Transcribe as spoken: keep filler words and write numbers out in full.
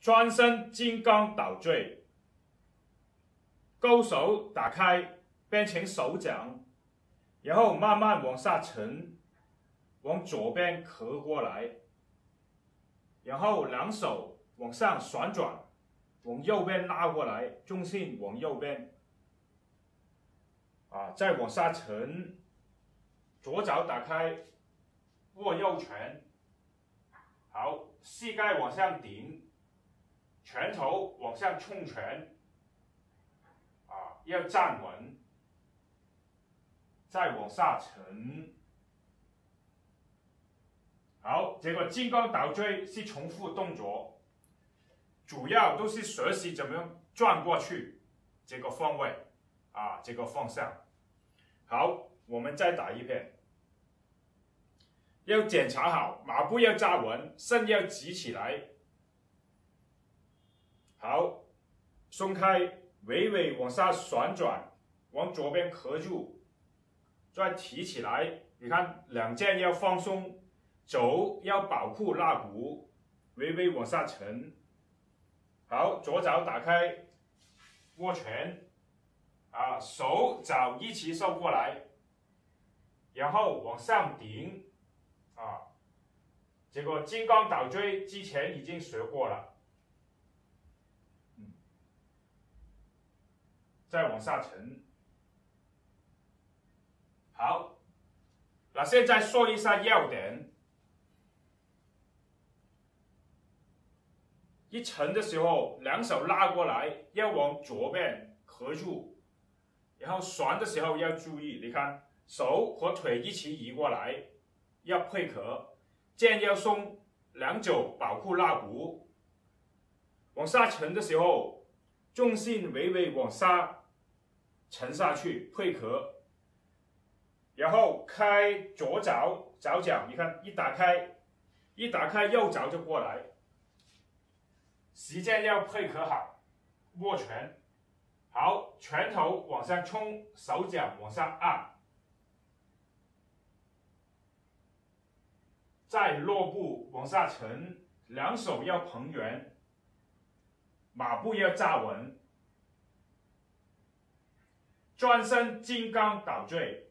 转身金刚倒坠，勾手打开变成手掌，然后慢慢往下沉，往左边合过来，然后两手往上旋转，往右边拉过来，重心往右边，啊，再往下沉，左脚打开，握右拳，好，膝盖往上顶。 拳头往上冲拳，啊，要站稳，再往下沉。好，这个金刚倒坠是重复动作，主要都是学习怎么样转过去，这个方位，啊，这个方向。好，我们再打一遍。要检查好，马步要站稳，身要直起来。 好，松开，微微往下旋转，往左边合住，再提起来。你看，两肩要放松，肘要保护肋骨，微微往下沉。好，左脚打开，握拳，啊，手脚一起收过来，然后往上顶，啊，这个金刚倒坠之前已经学过了。 再往下沉，好，那现在说一下要点。一沉的时候，两手拉过来，要往左边合住，然后旋的时候要注意，你看手和腿一起移过来，要配合，肩要松，两肘保护肋骨。往下沉的时候，重心微微往下。 沉下去，配合，然后开左脚脚脚，你看一打开，一打开右脚就过来，时间要配合好，握拳，好，拳头往上冲，手脚往上按，再落步往下沉，两手要捧圆，马步要站稳。转身金刚倒坠，